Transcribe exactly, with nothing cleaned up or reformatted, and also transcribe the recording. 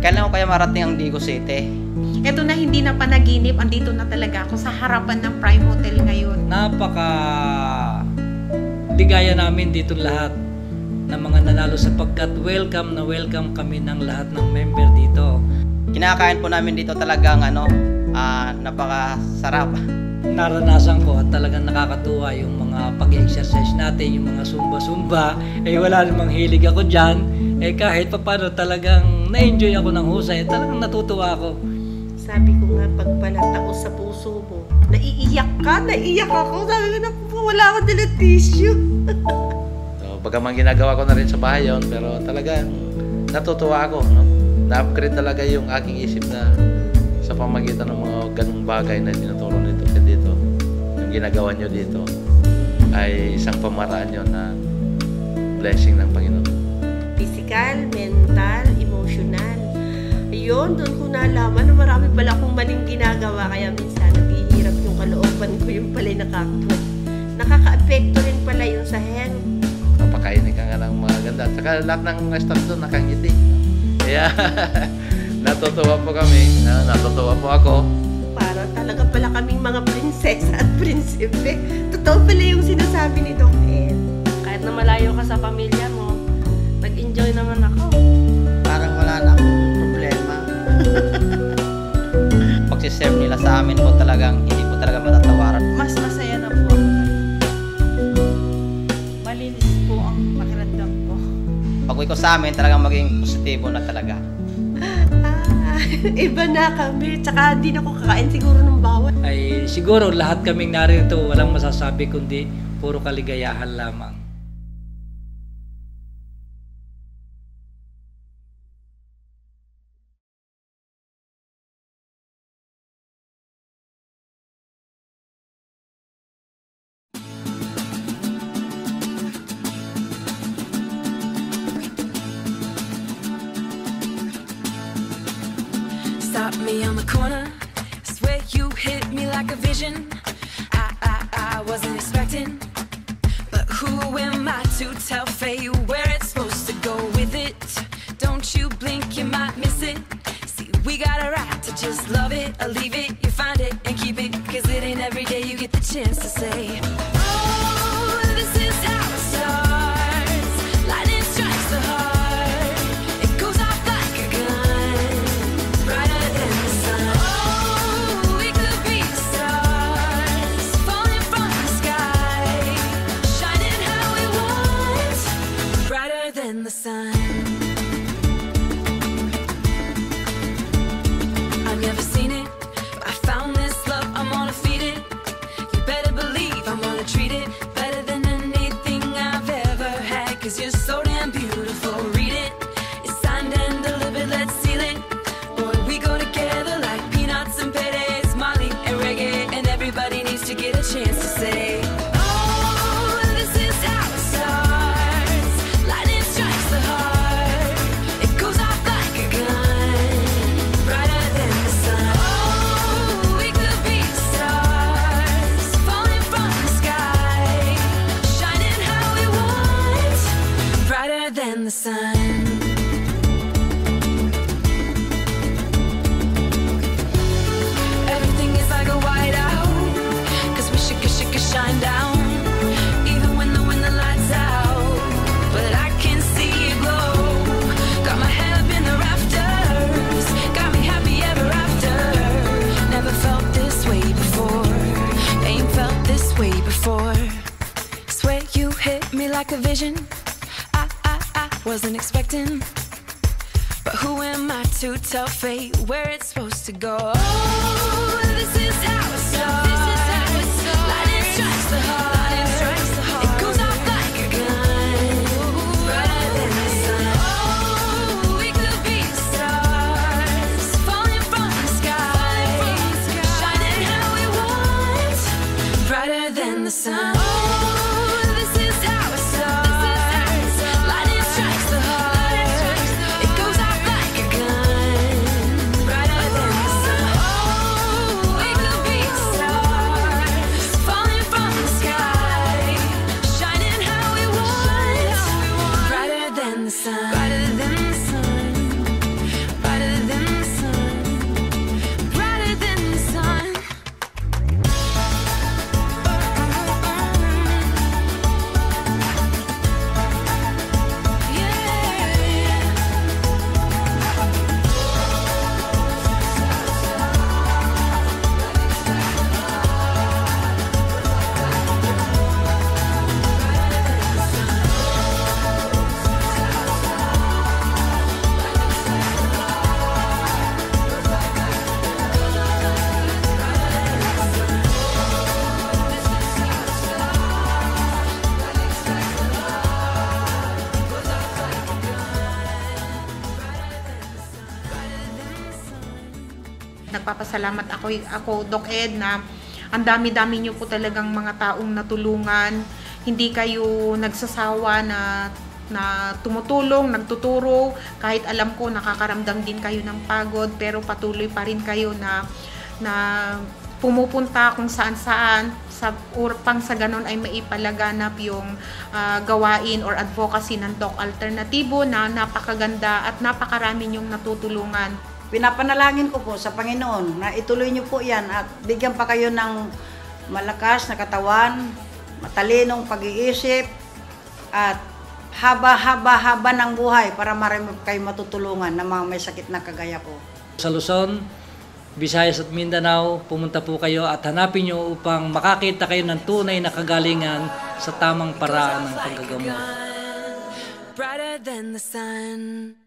Kailan ko kaya marating ang Digo City? Ito na, hindi na panaginip, andito na talaga ako sa harapan ng Prime Hotel ngayon. Napaka ligaya namin dito lahat ng mga nanalo sapagkat welcome na welcome kami ng lahat ng member dito. Kinakain po namin dito talagang ano, uh, napakasarap. Naranasan ko at talagang nakakatuwa yung mga pag-exercise natin, yung mga sumba-sumba. Eh wala namang hilig ako dyan. Eh kahit papano talagang na-enjoy ako ng husay. Talagang natutuwa ako. Sabi ko nga, pag palatao sa puso mo, naiiyak ka, naiiyak ako. Sabi ko, naku, wala akong dala tissue. So, bagaman ginagawa ko na rin sa bahay yun, pero talagang natutuwa ako. No? Na-upgrade talaga yung aking isip na sa pamagitan ng mga ganung bagay na tinuturo nito ka dito. Yung ginagawa nyo dito ay isang pamaraan yun na blessing ng Panginoon. Physical, mental, emotional. Ayun, doon ko nalaman na marami pala akong maling ginagawa. Kaya minsan naghihirap yung kalooban ko, yung pala nakakatwa. Nakaka-apekto rin pala yun sa health. Napakainin ka nga ng mga ganda. At saka lahat ng staff doon nakangiti. Kaya natutuwa po kami. Natutuwa po ako. Para talaga pala kaming mga prinsesa at prinsipe. Totoo pala yung sinasabi ni Doc Ed. Kahit na malayo ka sa pamilya mo, nag-enjoy naman ako. Parang wala na akong problema. Pagsiserve nila sa amin po talagang hindi po talaga matatawaran. Mas masaya na po ako. Malinis po ang pakiramdam ko. Pag-uwi ko sa amin, talagang maging positibo na talaga. Ah, iba na kami. Tsaka hindi na ako kakain siguro ng bawal. Ay siguro lahat kaming narito walang masasabi kundi puro kaligayahan lamang. Stop me on the corner, swear you hit me like a vision. I, I, I wasn't expecting, but who am I to tell fate where it's supposed to go with it? Don't you blink, you might miss it. See, we got a right to just love it or leave it. You find it and keep it, cause it ain't every day you get the chance to say, oh, this is how it starts. Lightning strikes the heart. The sun. I've never seen it, but I found this love, I'm gonna feed it. You better believe I'm gonna treat it better than anything I've ever had. Cause you're so damn beautiful, read it. It's signed and delivered, let's seal it. Boy, we go together like peanuts and paydays, Molly and reggae. And everybody needs to get a chance to say, oh, this is how it starts. Than the sun. Everything is like a whiteout, cause we should, should, should shine down. Even when the, when the lights out, but I can see it glow. Got my head up in the rafters, got me happy ever after. Never felt this way before, ain't felt this way before. Swear you hit me like a vision. Wasn't expecting, but who am I to tell fate where it's supposed to go? Oh, this is how it starts. Lightning strikes the heart. It goes off like a gun, brighter than the sun. Oh, we could be stars, falling from the sky, shining how we want, brighter than the sun. nagpapasalamat ako, ako Doc Ed, na ang dami-dami niyo po talagang mga taong natulungan. Hindi kayo nagsasawa na na tumutulong, nagtuturo, kahit alam ko nakakaramdam din kayo ng pagod, pero patuloy pa rin kayo na na pumupunta kung saan-saan sa urpang sa ganon ay maipalaganap yung uh, gawain or advocacy ng Doc Alternatibo na napakaganda at napakarami yung natutulungan. Pinapanalangin ko po sa Panginoon na ituloy niyo po yan at bigyan pa kayo ng malakas na katawan, matalinong pag-iisip, at haba-haba-haba ng buhay para marami kayo matutulungan na mga may sakit na kagaya ko. Sa Luzon, Visayas at Mindanao, pumunta po kayo at hanapin nyo upang makakita kayo ng tunay na kagalingan sa tamang paraan ng paggagamot. Brighter than the sun.